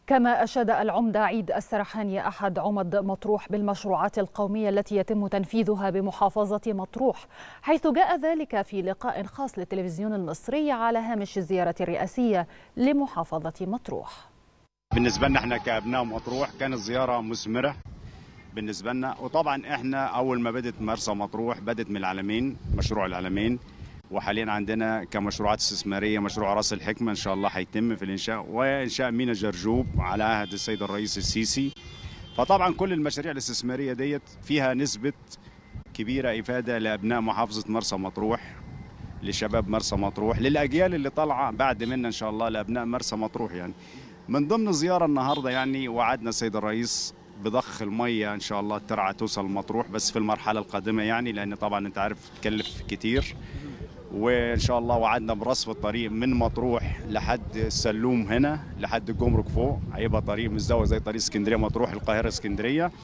كما أشاد العمدة عيد السرحاني أحد عمد مطروح بالمشروعات القومية التي يتم تنفيذها بمحافظة مطروح، حيث جاء ذلك في لقاء خاص للتلفزيون المصري على هامش الزيارة الرئاسية لمحافظة مطروح. بالنسبة لنا احنا كأبناء مطروح كانت زيارة مثمرة بالنسبة لنا، وطبعا احنا أول ما بدت مرسى مطروح بدت من العلمين، مشروع العلمين، وحاليا عندنا كمشروعات استثماريه مشروع راس الحكمه ان شاء الله هيتم في الانشاء، وانشاء ميناء جرجوب على عهد السيد الرئيس السيسي. فطبعا كل المشاريع الاستثماريه ديت فيها نسبه كبيره افاده لابناء محافظه مرسى مطروح، لشباب مرسى مطروح، للاجيال اللي طالعه بعد منا ان شاء الله، لابناء مرسى مطروح. يعني من ضمن الزياره النهارده يعني وعدنا السيد الرئيس بضخ الميه ان شاء الله الترعه توصل مطروح، بس في المرحله القادمه يعني، لان طبعا انت عارف تكلف كتير. وان شاء الله وعدنا برصف الطريق من مطروح لحد السلوم هنا لحد الجمرك فوق، هيبقى طريق مزدوج زي طريق اسكندريه مطروح القاهره اسكندريه.